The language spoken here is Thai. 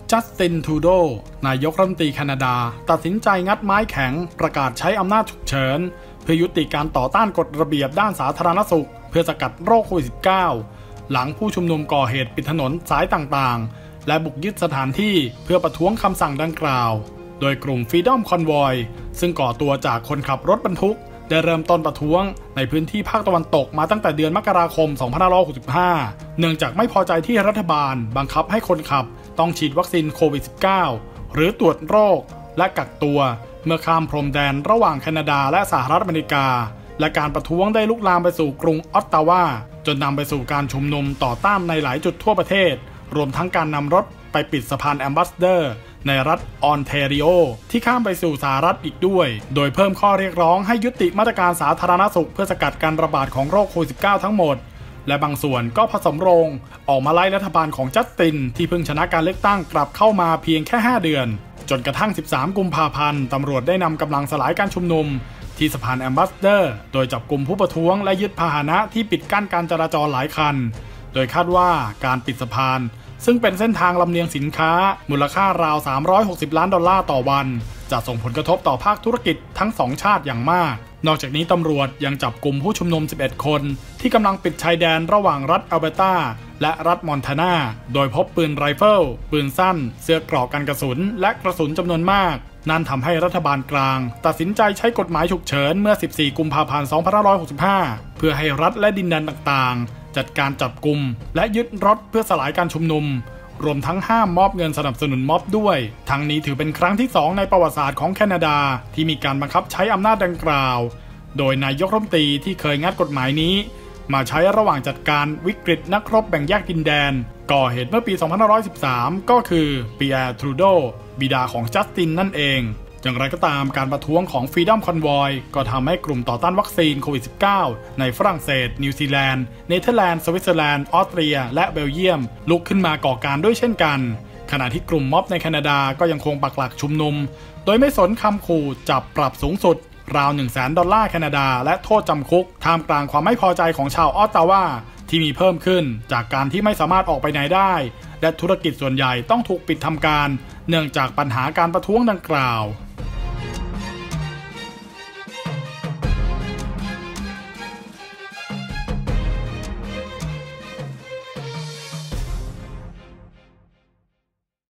จัสติน ทรูโดนายกรัฐมนตรีแคนาดาตัดสินใจงัดไม้แข็งประกาศใช้อำนาจฉุกเฉินเพื่อยุติการต่อต้านกฎระเบียบด้านสาธารณสุขเพื่อสกัดโรคโควิด -19 หลังผู้ชุมนุมก่อเหตุปิดถนนสายต่างๆและบุกยึดสถานที่เพื่อประท้วงคำสั่งดังกล่าวโดยกลุ่ม Freedom Convoy ซึ่งก่อตัวจากคนขับรถบรรทุกได้เริ่มต้นประท้วงในพื้นที่ภาคตะวันตกมาตั้งแต่เดือนมกราคม 2565 เนื่องจากไม่พอใจที่รัฐบาลบังคับให้คนขับต้องฉีดวัคซีนโควิด -19 หรือตรวจโรคและกักตัวเมื่อข้ามพรมแดนระหว่างแคนาดาและสหรัฐอเมริกาและการประท้วงได้ลุกลามไปสู่กรุงออตตาวาจนนำไปสู่การชุมนุมต่อต้านในหลายจุดทั่วประเทศรวมทั้งการนำรถไปปิดสะพานแอมบาสเดอร์ในรัฐออนแทรีโอที่ข้ามไปสู่สหรัฐอีกด้วยโดยเพิ่มข้อเรียกร้องให้ยุติมาตรการสาธารณสุขเพื่อสกัดการระบาดของโรคโควิด -19 ทั้งหมดและบางส่วนก็ผสมโรงออกมาไล่รัฐบาลของจัสตินที่เพิ่งชนะการเลือกตั้งกลับเข้ามาเพียงแค่5 เดือนจนกระทั่ง13 กุมภาพันธ์ตำรวจได้นำกำลังสลายการชุมนุมที่สะพานแอมบาสเดอร์โดยจับกลุ่มผู้ประท้วงและยึดพาหนะที่ปิดกั้นการจราจรหลายคันโดยคาดว่าการปิดสะพานซึ่งเป็นเส้นทางลำเลียงสินค้ามูลค่าราว$360 ล้านต่อวันจะส่งผลกระทบต่อภาคธุรกิจทั้ง2ชาติอย่างมากนอกจากนี้ตำรวจยังจับกลุ่มผู้ชุมนุม11 คนที่กำลังปิดชายแดนระหว่างรัฐอัลเบอร์ตาและรัฐมอนทานาโดยพบปืนไรเฟิลปืนสั้นเสื้อเกราะกันกระสุนและกระสุนจำนวนมากนั่นทำให้รัฐบาลกลางตัดสินใจใช้กฎหมายฉุกเฉินเมื่อ14 กุมภาพันธ์ 2565 เพื่อให้รัฐและดินแดนต่างๆจัดการจับกุมและยึดรถเพื่อสลายการชุมนุมรวมทั้งห้ามมอบเงินสนับสนุนม็อบด้วยทั้งนี้ถือเป็นครั้งที่2ในประวัติศาสตร์ของแคนาดาที่มีการบังคับใช้อำนาจดังกล่าวโดยนายกรัฐมนตรีที่เคยงัดกฎหมายนี้มาใช้ระหว่างจัดการวิกฤตนักรบแบ่งแยกดินแดนก่อเหตุเมื่อปี 2513 ก็คือปีแอร์ ทรูโดบิดาของจัสตินนั่นเองอย่างไรก็ตามการประท้วงของ Freedom Convoy ก็ทำให้กลุ่มต่อต้านวัคซีนโควิด -19 ในฝรั่งเศสนิวซีแลนด์เนเธอร์แลนด์สวิตเซอร์แลนด์ออสเตรียและเบลเยียมลุกขึ้นมาก่อการด้วยเช่นกันขณะที่กลุ่มม็อบในแคนาดาก็ยังคงปักหลักชุมนุมโดยไม่สนคำขู่จับปรับสูงสุดราว$100,000 แคนาดาและโทษจำคุกท่ามกลางความไม่พอใจของชาวออตตาวาที่มีเพิ่มขึ้นจากการที่ไม่สามารถออกไปไหนได้และธุรกิจส่วนใหญ่ต้องถูกปิดทำการเนื่องจากปัญหาการประท้วงดังกล่าว